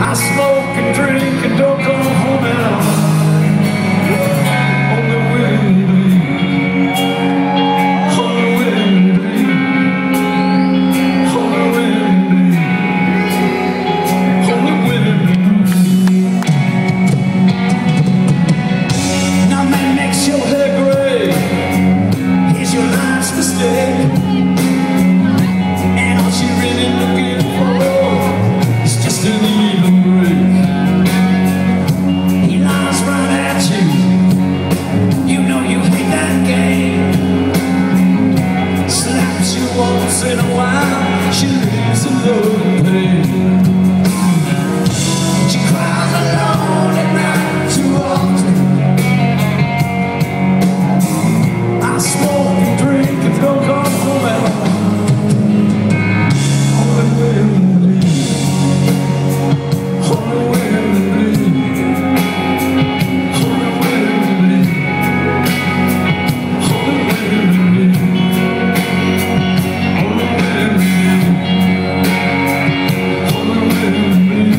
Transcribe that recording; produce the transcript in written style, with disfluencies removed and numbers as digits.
I smoke and drink and don't come home at all. Only willingly, only willingly, only willingly, only willingly. Now that makes your hair gray. Here's your life's mistake. And all she really looking for is just an even break. He lies right at you. You know you hate that game. Slaps you once in a while. She lives in love and pain. She cries alone at night too often. I smoke and drink and don't come home at all. Only willingly, only willingly, only willingly, only willingly, only willingly, only willingly.